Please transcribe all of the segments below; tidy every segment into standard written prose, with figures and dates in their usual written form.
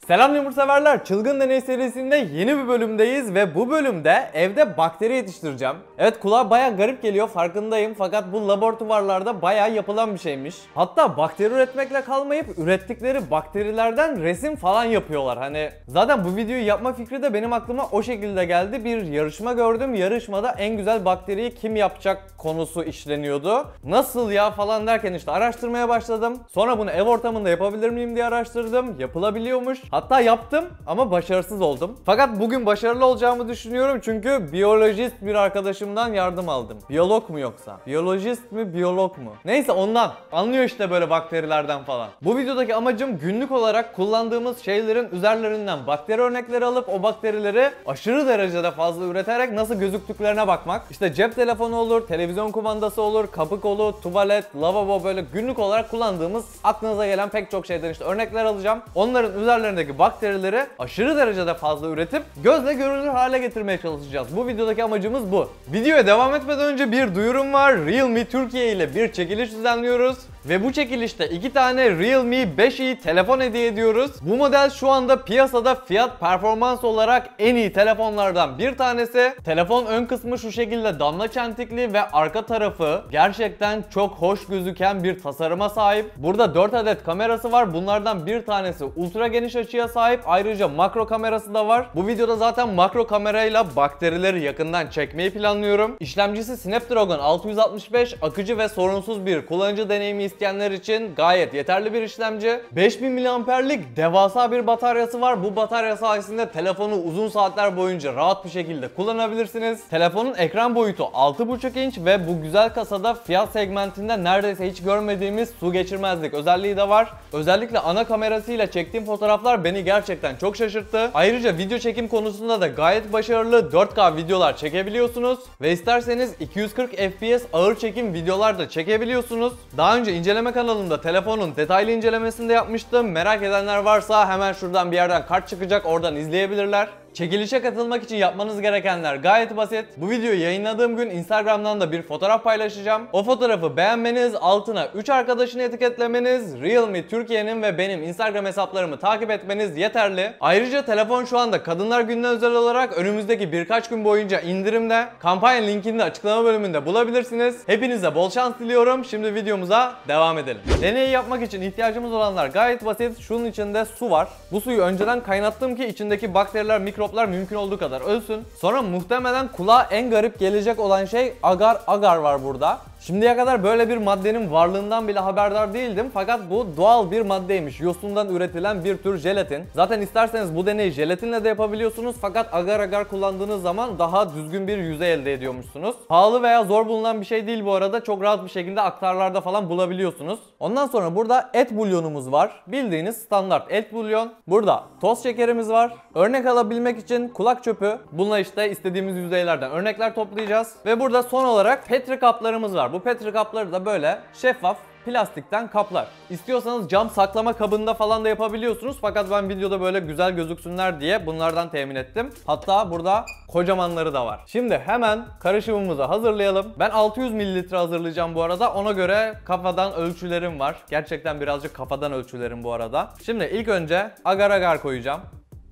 Selam yumurtaseverler, Çılgın Deney serisinde yeni bir bölümdeyiz ve bu bölümde evde bakteri yetiştireceğim. Evet, kulağa baya garip geliyor, farkındayım, fakat bu laboratuvarlarda baya yapılan bir şeymiş. Hatta bakteri üretmekle kalmayıp ürettikleri bakterilerden resim falan yapıyorlar. Hani zaten bu videoyu yapma fikri de benim aklıma o şekilde geldi. Bir yarışma gördüm, yarışmada en güzel bakteriyi kim yapacak konusu işleniyordu. Nasıl ya falan derken işte araştırmaya başladım. Sonra bunu ev ortamında yapabilir miyim diye araştırdım. Yapılabiliyormuş. Hatta yaptım ama başarısız oldum. Fakat bugün başarılı olacağımı düşünüyorum çünkü biyolojist bir arkadaşımdan yardım aldım. Biyolog mu yoksa? Biyolojist mi, biyolog mu? Neyse, ondan. Anlıyor işte böyle bakterilerden falan. Bu videodaki amacım günlük olarak kullandığımız şeylerin üzerlerinden bakteri örnekleri alıp o bakterileri aşırı derecede fazla üreterek nasıl gözüktüklerine bakmak. İşte cep telefonu olur, televizyon kumandası olur, kapı kolu, tuvalet, lavabo, böyle günlük olarak kullandığımız aklınıza gelen pek çok şeyden işte örnekler alacağım. Onların üzerlerindeki bakterileri aşırı derecede fazla üretip gözle görülür hale getirmeye çalışacağız. Bu videodaki amacımız bu. Videoya devam etmeden önce bir duyurum var. Realme Türkiye ile bir çekiliş düzenliyoruz. Ve bu çekilişte 2 tane Realme 5i telefon hediye ediyoruz. Bu model şu anda piyasada fiyat performans olarak en iyi telefonlardan bir tanesi. Telefon ön kısmı şu şekilde damla çentikli ve arka tarafı gerçekten çok hoş gözüken bir tasarıma sahip. Burada 4 adet kamerası var. Bunlardan bir tanesi ultra geniş açıya sahip. Ayrıca makro kamerası da var. Bu videoda zaten makro kamerayla bakterileri yakından çekmeyi planlıyorum. İşlemcisi Snapdragon 665, akıcı ve sorunsuz bir kullanıcı deneyimi isteyenler için gayet yeterli bir işlemci. 5000 mAh'lik devasa bir bataryası var. Bu batarya sayesinde telefonu uzun saatler boyunca rahat bir şekilde kullanabilirsiniz. Telefonun ekran boyutu 6,5 inç ve bu güzel kasada fiyat segmentinde neredeyse hiç görmediğimiz su geçirmezlik özelliği de var. Özellikle ana kamerasıyla çektiğim fotoğraflar beni gerçekten çok şaşırttı. Ayrıca video çekim konusunda da gayet başarılı 4K videolar çekebiliyorsunuz ve isterseniz 240 FPS ağır çekim videolar da çekebiliyorsunuz. Daha önce inceleme kanalımda telefonun detaylı incelemesini de yapmıştım. Merak edenler varsa hemen şuradan bir yerden kart çıkacak, oradan izleyebilirler. Çekilişe katılmak için yapmanız gerekenler gayet basit. Bu videoyu yayınladığım gün Instagram'dan da bir fotoğraf paylaşacağım. O fotoğrafı beğenmeniz, altına 3 arkadaşını etiketlemeniz, Realme Türkiye'nin ve benim Instagram hesaplarımı takip etmeniz yeterli. Ayrıca telefon şu anda Kadınlar Günü'ne özel olarak önümüzdeki birkaç gün boyunca indirimde. Kampanya linkini de açıklama bölümünde bulabilirsiniz. Hepinize bol şans diliyorum. Şimdi videomuza devam edelim. Deneyi yapmak için ihtiyacımız olanlar gayet basit. Şunun içinde su var. Bu suyu önceden kaynattım ki içindeki bakteriler, mikroplar mümkün olduğu kadar ölsün. Sonra muhtemelen kulağa en garip gelecek olan şey agar agar var burada. Şimdiye kadar böyle bir maddenin varlığından bile haberdar değildim, fakat bu doğal bir maddeymiş. Yosundan üretilen bir tür jelatin. Zaten isterseniz bu deneyi jelatinle de yapabiliyorsunuz, fakat agar agar kullandığınız zaman daha düzgün bir yüzey elde ediyormuşsunuz. Pahalı veya zor bulunan bir şey değil bu arada. Çok rahat bir şekilde aktarlarda falan bulabiliyorsunuz. Ondan sonra burada et bulyonumuz var. Bildiğiniz standart et bulyon. Burada toz şekerimiz var. Örnek alabilmek için kulak çöpü. Bununla işte istediğimiz yüzeylerden örnekler toplayacağız. Ve burada son olarak petri kaplarımız var. Bu petri kapları da böyle şeffaf plastikten kaplar. İstiyorsanız cam saklama kabında falan da yapabiliyorsunuz, fakat ben videoda böyle güzel gözüksünler diye bunlardan temin ettim. Hatta burada kocamanları da var. Şimdi hemen karışımımızı hazırlayalım. Ben 600 ml hazırlayacağım bu arada. Ona göre kafadan ölçülerim var. Gerçekten birazcık kafadan ölçülerim bu arada. Şimdi ilk önce agar agar koyacağım.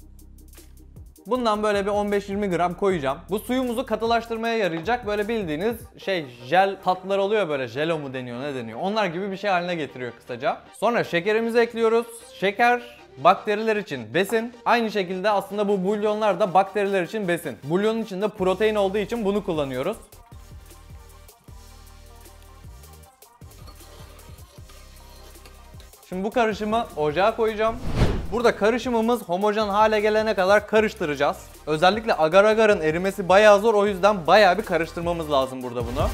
Bundan böyle bir 15-20 gram koyacağım. Bu suyumuzu katılaştırmaya yarayacak. Böyle bildiğiniz jel tatlılar oluyor, böyle jelo mu deniyor, ne deniyor? Onlar gibi bir şey haline getiriyor kısaca. Sonra şekerimizi ekliyoruz. Şeker bakteriler için besin. Aynı şekilde aslında bu bulyonlar da bakteriler için besin. Bulyonun içinde protein olduğu için bunu kullanıyoruz. Şimdi bu karışımı ocağa koyacağım. Burada karışımımız homojen hale gelene kadar karıştıracağız. Özellikle agar agarın erimesi bayağı zor, o yüzden bayağı bir karıştırmamız lazım burada bunu.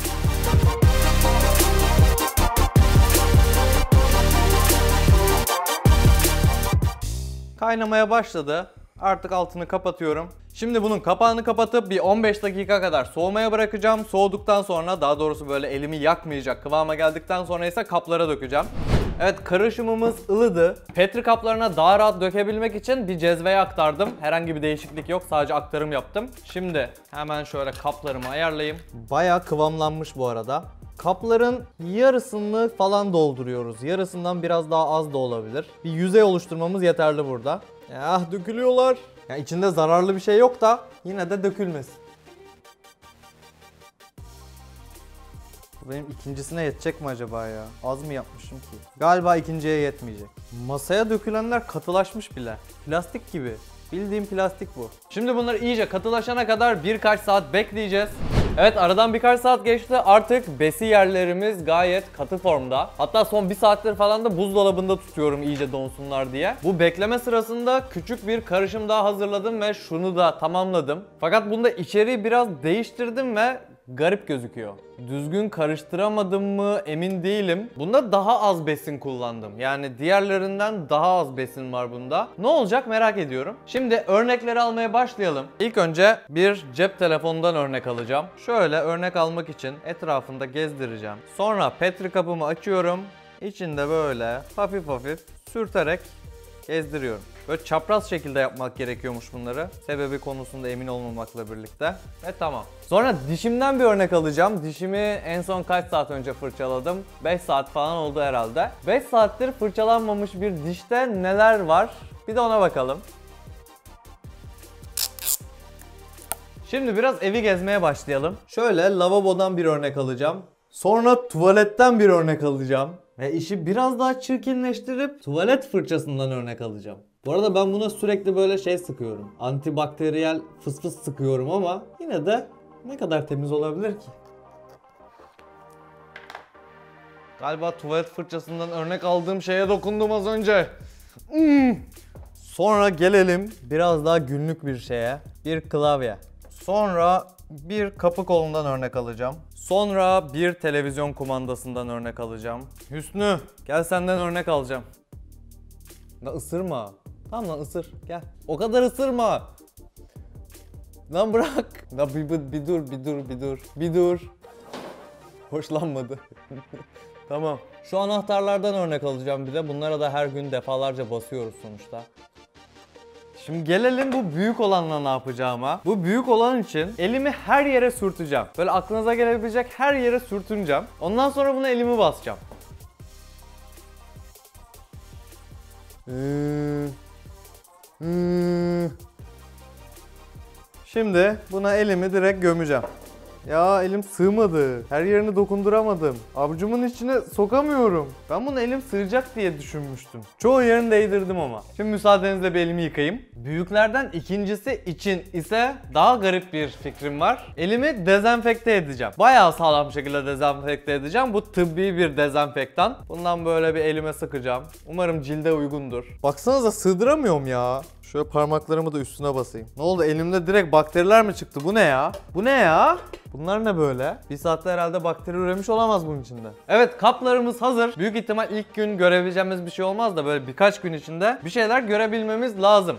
Kaynamaya başladı. Artık altını kapatıyorum. Şimdi bunun kapağını kapatıp bir 15 dakika kadar soğumaya bırakacağım. Soğuduktan sonra, daha doğrusu böyle elimi yakmayacak kıvama geldikten sonra ise kaplara dökeceğim. Evet, karışımımız ılıdı. Petri kaplarına daha rahat dökebilmek için bir cezveye aktardım. Herhangi bir değişiklik yok, sadece aktarım yaptım. Şimdi hemen şöyle kaplarımı ayarlayayım. Bayağı kıvamlanmış bu arada. Kapların yarısını falan dolduruyoruz. Yarısından biraz daha az da olabilir. Bir yüzey oluşturmamız yeterli burada. Ya dökülüyorlar. Ya içinde zararlı bir şey yok da yine de dökülmesin. Benim ikincisine yetecek mi acaba ya? Az mı yapmışım ki? Galiba ikinciye yetmeyecek. Masaya dökülenler katılaşmış bile. Plastik gibi. Bildiğim plastik bu. Şimdi bunlar iyice katılaşana kadar birkaç saat bekleyeceğiz. Evet, aradan birkaç saat geçti. Artık besi yerlerimiz gayet katı formda. Hatta son bir saattir falan da buzdolabında tutuyorum iyice donsunlar diye. Bu bekleme sırasında küçük bir karışım daha hazırladım ve şunu da tamamladım. Fakat bunda içeriği biraz değiştirdim ve garip gözüküyor. Düzgün karıştıramadım mı emin değilim. Bunda daha az besin kullandım. Yani diğerlerinden daha az besin var bunda. Ne olacak merak ediyorum. Şimdi örnekleri almaya başlayalım. İlk önce bir cep telefonundan örnek alacağım. Şöyle örnek almak için etrafında gezdireceğim. Sonra Petri kapımı açıyorum. İçinde böyle hafif hafif sürterek gezdiriyorum. Böyle çapraz şekilde yapmak gerekiyormuş bunları. Sebebi konusunda emin olmamakla birlikte. Ve tamam. Sonra dişimden bir örnek alacağım. Dişimi en son kaç saat önce fırçaladım? 5 saat falan oldu herhalde. 5 saattir fırçalanmamış bir dişte neler var? Bir de ona bakalım. Şimdi biraz evi gezmeye başlayalım. Şöyle lavabodan bir örnek alacağım. Sonra tuvaletten bir örnek alacağım. Ve işi biraz daha çirkinleştirip tuvalet fırçasından örnek alacağım. Bu arada ben buna sürekli böyle şey sıkıyorum. Antibakteriyel fıs fıs sıkıyorum ama yine de ne kadar temiz olabilir ki? Galiba tuvalet fırçasından örnek aldığım şeye dokundum az önce. Sonra gelelim biraz daha günlük bir şeye. Bir klavye. Sonra bir kapı kolundan örnek alacağım. Sonra bir televizyon kumandasından örnek alacağım. Hüsnü, gel senden örnek alacağım. Lan ısırma. Tamam lan ısır, gel. O kadar ısırma. Lan bırak. Lan bir dur. Hoşlanmadı. Tamam. Şu anahtarlardan örnek alacağım bir de. Bunlara da her gün defalarca basıyoruz sonuçta. Şimdi gelelim bu büyük olanla ne yapacağıma. Bu büyük olan için elimi her yere sürteceğim. Böyle aklınıza gelebilecek her yere sürtüneceğim. Ondan sonra buna elimi basacağım. Şimdi buna elimi direkt gömeceğim. Ya elim sığmadı. Her yerini dokunduramadım. Avucumun içine sokamıyorum. Ben bunu elim sığacak diye düşünmüştüm. Çoğu yerini değdirdim ama. Şimdi müsaadenizle bir elimi yıkayayım. Büyüklerden ikincisi için ise daha garip bir fikrim var. Elimi dezenfekte edeceğim. Bayağı sağlam bir şekilde dezenfekte edeceğim. Bu tıbbi bir dezenfektan. Bundan böyle bir elime sıkacağım. Umarım cilde uygundur. Baksanıza sığdıramıyorum ya. Şöyle parmaklarımı da üstüne basayım. Ne oldu, elimde direkt bakteriler mi çıktı? Bu ne ya? Bu ne ya? Bunlar ne böyle? Bir saatte herhalde bakteri üremiş olamaz bunun içinde. Evet, kaplarımız hazır. Büyük ihtimal ilk gün görebileceğimiz bir şey olmaz da böyle birkaç gün içinde bir şeyler görebilmemiz lazım.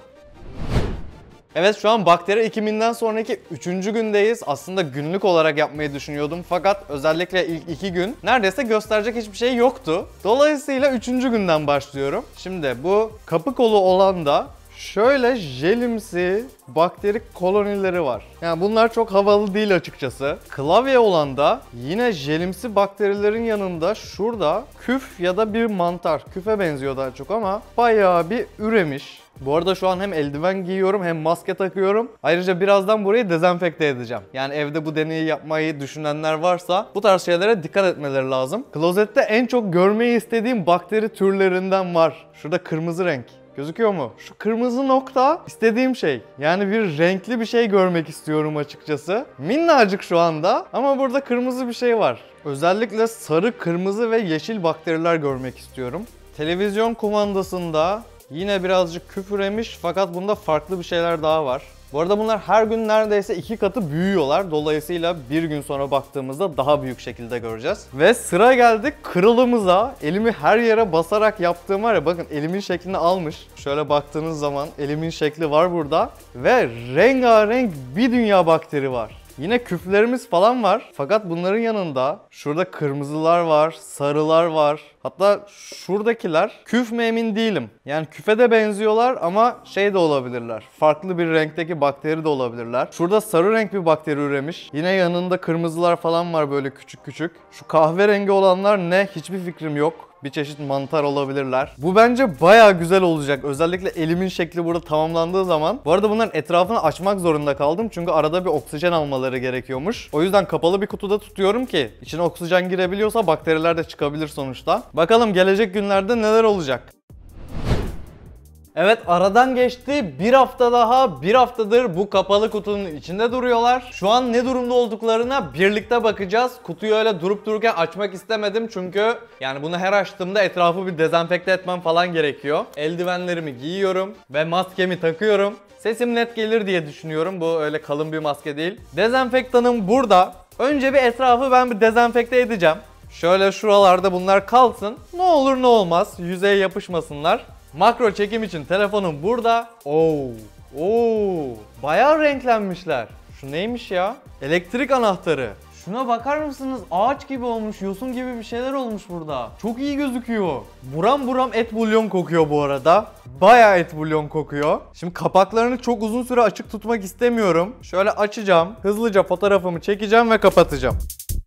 Evet, şu an bakteri ekiminden sonraki 3. gündeyiz. Aslında günlük olarak yapmayı düşünüyordum fakat özellikle ilk 2 gün neredeyse gösterecek hiçbir şey yoktu. Dolayısıyla 3. günden başlıyorum. Şimdi bu kapı kolu olan da şöyle jelimsi bakteri kolonileri var. Yani bunlar çok havalı değil açıkçası. Klavye olan da yine jelimsi bakterilerin yanında şurada küf ya da bir mantar. Küfe benziyor daha çok ama bayağı bir üremiş. Bu arada şu an hem eldiven giyiyorum hem maske takıyorum. Ayrıca birazdan burayı dezenfekte edeceğim. Yani evde bu deneyi yapmayı düşünenler varsa bu tarz şeylere dikkat etmeleri lazım. Klozette en çok görmeyi istediğim bakteri türlerinden var. Şurada kırmızı renk. Gözüküyor mu? Şu kırmızı nokta istediğim şey. Yani bir renkli bir şey görmek istiyorum açıkçası. Minnacık şu anda ama burada kırmızı bir şey var. Özellikle sarı, kırmızı ve yeşil bakteriler görmek istiyorum. Televizyon kumandasında yine birazcık küf üremiş fakat bunda farklı bir şeyler daha var. Bu arada bunlar her gün neredeyse 2 katı büyüyorlar. Dolayısıyla bir gün sonra baktığımızda daha büyük şekilde göreceğiz. Ve sıra geldi kırılımıza. Elimi her yere basarak yaptığım var ya, bakın elimin şeklini almış. Şöyle baktığınız zaman elimin şekli var burada. Ve rengarenk bir dünya bakteri var. Yine küflerimiz falan var. Fakat bunların yanında şurada kırmızılar var, sarılar var. Hatta şuradakiler küf mü emin değilim. Yani küfe de benziyorlar ama şey de olabilirler. Farklı bir renkteki bakteri de olabilirler. Şurada sarı renk bir bakteri üremiş. Yine yanında kırmızılar falan var böyle küçük küçük. Şu kahverengi olanlar ne? Hiçbir fikrim yok. Bir çeşit mantar olabilirler. Bu bence bayağı güzel olacak. Özellikle elimin şekli burada tamamlandığı zaman. Bu arada bunların etrafını açmak zorunda kaldım. Çünkü arada bir oksijen almaları gerekiyormuş. O yüzden kapalı bir kutuda tutuyorum ki içine oksijen girebiliyorsa bakteriler de çıkabilir sonuçta. Bakalım gelecek günlerde neler olacak. Evet, aradan geçti bir hafta daha, bir haftadır bu kapalı kutunun içinde duruyorlar. Şu an ne durumda olduklarına birlikte bakacağız. Kutuyu öyle durup dururken açmak istemedim çünkü yani bunu her açtığımda etrafı bir dezenfekte etmem falan gerekiyor. Eldivenlerimi giyiyorum ve maskemi takıyorum. Sesim net gelir diye düşünüyorum, bu öyle kalın bir maske değil. Dezenfektanım burada. Önce bir etrafı ben bir dezenfekte edeceğim. Şöyle şuralarda bunlar kalsın. Ne olur ne olmaz, yüzeye yapışmasınlar. Makro çekim için telefonum burada. Bayağı renklenmişler. Şu neymiş ya? Elektrik anahtarı. Şuna bakar mısınız? Ağaç gibi olmuş, yosun gibi bir şeyler olmuş burada. Çok iyi gözüküyor. Buram buram et bulyon kokuyor bu arada. Bayağı et bulyon kokuyor. Şimdi kapaklarını çok uzun süre açık tutmak istemiyorum. Şöyle açacağım. Hızlıca fotoğrafımı çekeceğim ve kapatacağım.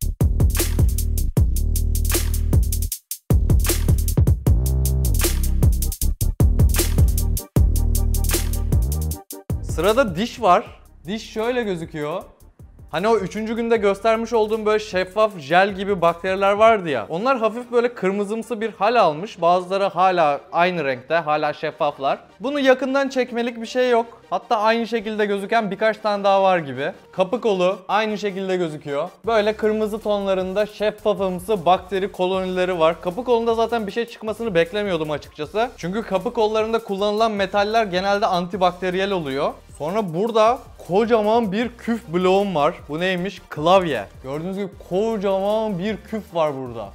Sırada diş var. Diş şöyle gözüküyor. Hani o 3. günde göstermiş olduğum böyle şeffaf jel gibi bakteriler vardı ya. Onlar hafif böyle kırmızımsı bir hal almış. Bazıları hala aynı renkte, hala şeffaflar. Bunu yakından çekmelik bir şey yok. Hatta aynı şekilde gözüken birkaç tane daha var gibi. Kapı kolu aynı şekilde gözüküyor. Böyle kırmızı tonlarında şeffafımsı bakteri kolonileri var. Kapı kolunda zaten bir şey çıkmasını beklemiyordum açıkçası. Çünkü kapı kollarında kullanılan metaller genelde antibakteriyel oluyor. Sonra burada kocaman bir küf bloğum var. Bu neymiş? Klavye. Gördüğünüz gibi kocaman bir küf var burada.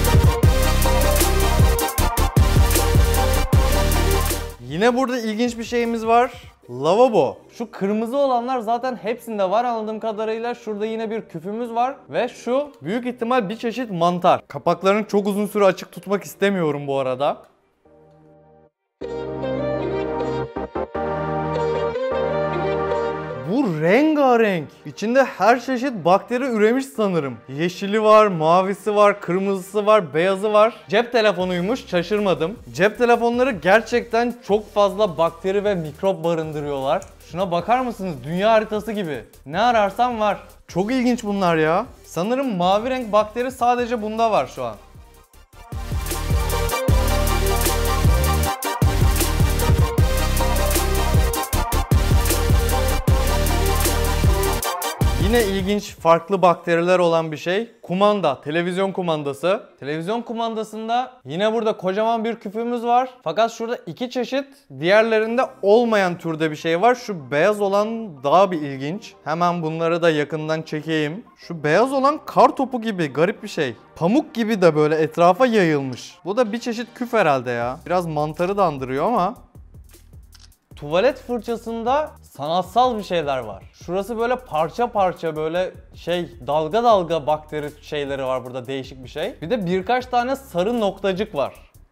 Yine burada ilginç bir şeyimiz var. Lavabo. Şu kırmızı olanlar zaten hepsinde var anladığım kadarıyla. Şurada yine bir küfümüz var. Ve şu büyük ihtimal bir çeşit mantar. Kapaklarını çok uzun süre açık tutmak istemiyorum bu arada. Bu rengarenk. İçinde her çeşit bakteri üremiş sanırım. Yeşili var, mavisi var, kırmızısı var, beyazı var. Cep telefonuymuş, şaşırmadım. Cep telefonları gerçekten çok fazla bakteri ve mikrop barındırıyorlar. Şuna bakar mısınız? Dünya haritası gibi. Ne ararsam var. Çok ilginç bunlar ya. Sanırım mavi renk bakteri sadece bunda var şu an. Yine ilginç, farklı bakteriler olan bir şey. Kumanda, televizyon kumandası. Televizyon kumandasında yine burada kocaman bir küpümüz var. Fakat şurada iki çeşit, diğerlerinde olmayan türde bir şey var. Şu beyaz olan daha bir ilginç. Hemen bunları da yakından çekeyim. Şu beyaz olan kar topu gibi, garip bir şey. Pamuk gibi de böyle etrafa yayılmış. Bu da bir çeşit küf herhalde ya. Biraz mantarı da andırıyor ama. Tuvalet fırçasında sanatsal bir şeyler var. Şurası böyle parça parça böyle dalga dalga bakteri şeyleri var burada, değişik bir şey. Bir de birkaç tane sarı noktacık var.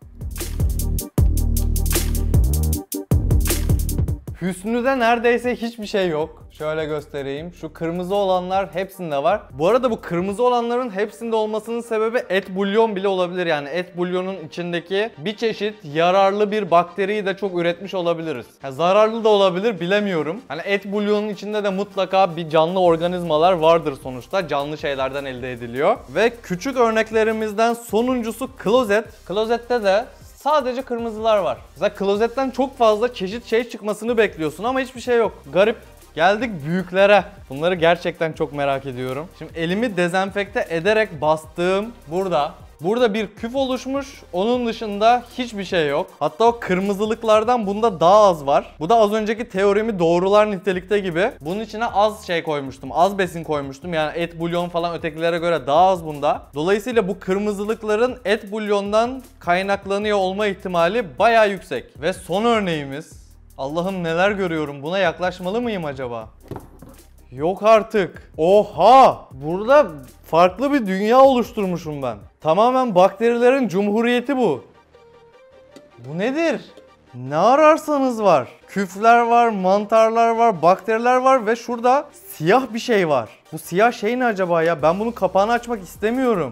Hüsnü'de neredeyse hiçbir şey yok. Şöyle göstereyim. Şu kırmızı olanlar hepsinde var. Bu arada bu kırmızı olanların hepsinde olmasının sebebi et bulyon bile olabilir. Yani et bulyonun içindeki bir çeşit yararlı bir bakteriyi de çok üretmiş olabiliriz. Zararlı da olabilir, bilemiyorum. Hani et bulyonun içinde de mutlaka bir canlı organizmalar vardır sonuçta. Canlı şeylerden elde ediliyor. Ve küçük örneklerimizden sonuncusu klozet. Klozette de sadece kırmızılar var. Mesela klozetten çok fazla çeşit şey çıkmasını bekliyorsun ama hiçbir şey yok. Garip. Geldik büyüklere. Bunları gerçekten çok merak ediyorum. Şimdi elimi dezenfekte ederek bastığım burada. Burada bir küf oluşmuş. Onun dışında hiçbir şey yok. Hatta o kırmızılıklardan bunda daha az var. Bu da az önceki teorimi doğrular nitelikte gibi. Bunun içine az şey koymuştum. Az besin koymuştum. Yani et bulyon falan ötekilere göre daha az bunda. Dolayısıyla bu kırmızılıkların et bulyondan kaynaklanıyor olma ihtimali bayağı yüksek. Ve son örneğimiz. Allah'ım neler görüyorum. Buna yaklaşmalı mıyım acaba? Yok artık. Oha! Burada farklı bir dünya oluşturmuşum ben. Tamamen bakterilerin cumhuriyeti bu. Bu nedir? Ne ararsanız var. Küfler var, mantarlar var, bakteriler var ve şurada siyah bir şey var. Bu siyah şey ne acaba ya? Ben bunun kapağını açmak istemiyorum.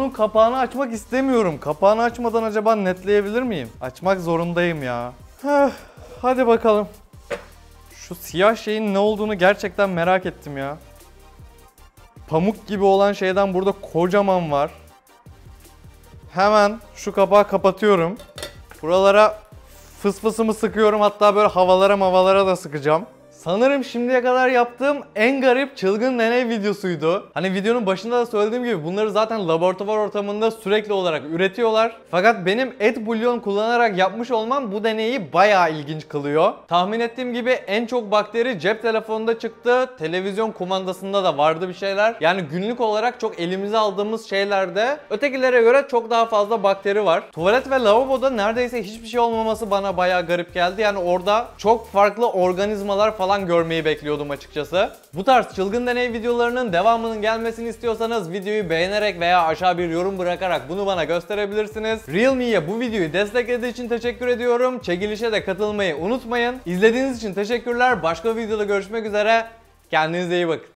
Kapağını açmadan acaba netleyebilir miyim? Açmak zorundayım ya. Hadi bakalım. Şu siyah şeyin ne olduğunu gerçekten merak ettim ya. Pamuk gibi olan şeyden burada kocaman var. Hemen şu kapağı kapatıyorum. Buralara fısfısımı sıkıyorum, hatta böyle havalara da sıkacağım. Sanırım şimdiye kadar yaptığım en garip çılgın deney videosuydu. Hani videonun başında da söylediğim gibi bunları zaten laboratuvar ortamında sürekli olarak üretiyorlar. Fakat benim et bulyon kullanarak yapmış olmam bu deneyi bayağı ilginç kılıyor. Tahmin ettiğim gibi en çok bakteri cep telefonunda çıktı. Televizyon kumandasında da vardı bir şeyler. Yani günlük olarak çok elimize aldığımız şeylerde ötekilere göre çok daha fazla bakteri var. Tuvalet ve lavaboda neredeyse hiçbir şey olmaması bana bayağı garip geldi. Yani orada çok farklı organizmalar falan görmeyi bekliyordum açıkçası. Bu tarz çılgın deney videolarının devamının gelmesini istiyorsanız videoyu beğenerek veya aşağı bir yorum bırakarak bunu bana gösterebilirsiniz. Realme'ye bu videoyu desteklediği için teşekkür ediyorum. Çekilişe de katılmayı unutmayın. İzlediğiniz için teşekkürler. Başka videoda görüşmek üzere. Kendinize iyi bakın.